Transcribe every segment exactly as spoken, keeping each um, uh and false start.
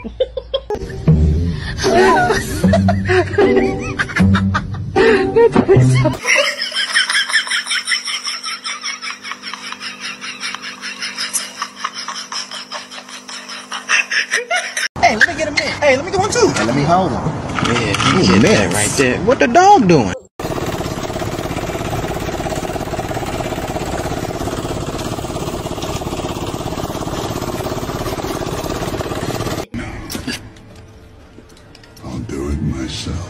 Hey, let me get a minute. Hey, let me get one too. Hey, let me hold him. Yeah, you get that right there. What the dog doing? I'll do it myself.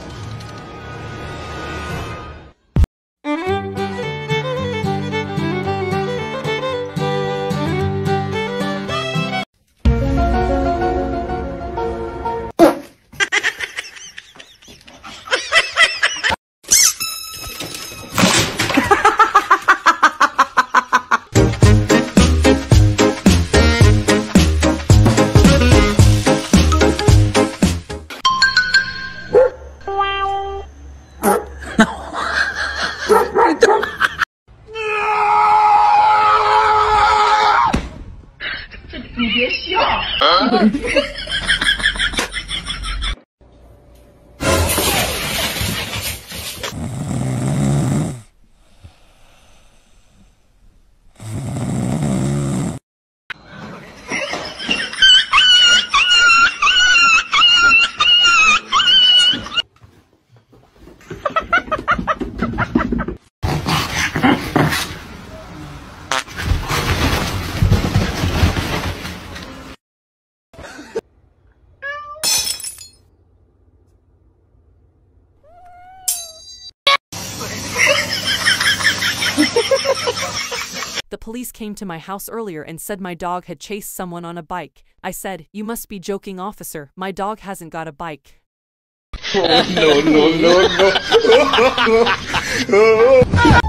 The police came to my house earlier and said my dog had chased someone on a bike. I said, "You must be joking, officer. My dog hasn't got a bike." Oh, no, no, no, no.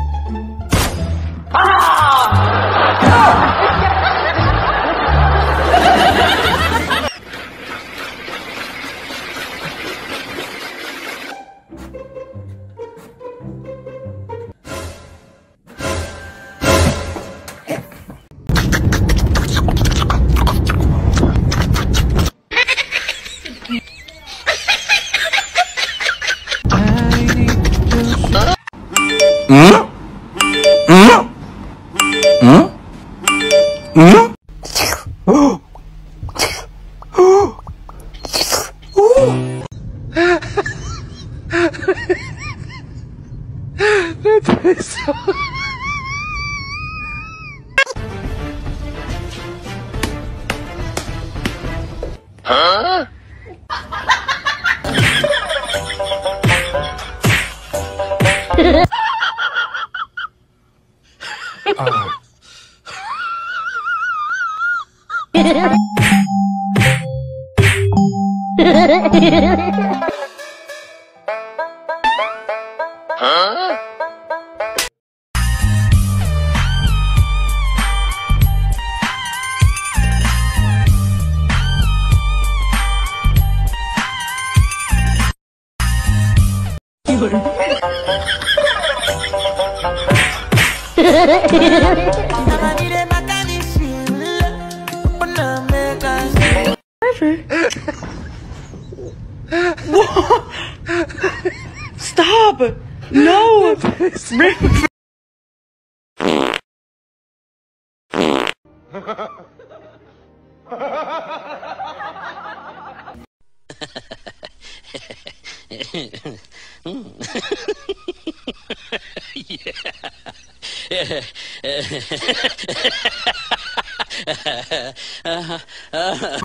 Hmm? Hmm? Hmm? Hmm? Oh. Oh. That is so... Huh? Oh. Huh? Stop! No! Yeah.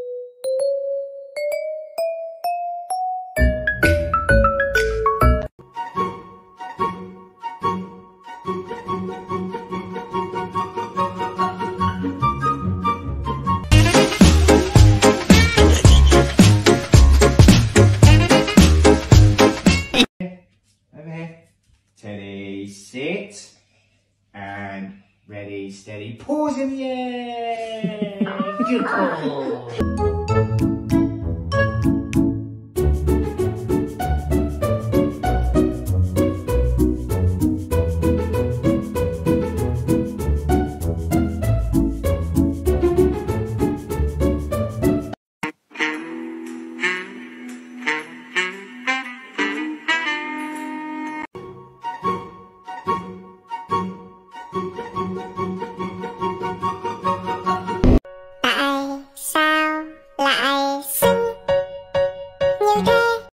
Steady, sit, and ready, steady, pause in the air. Good call.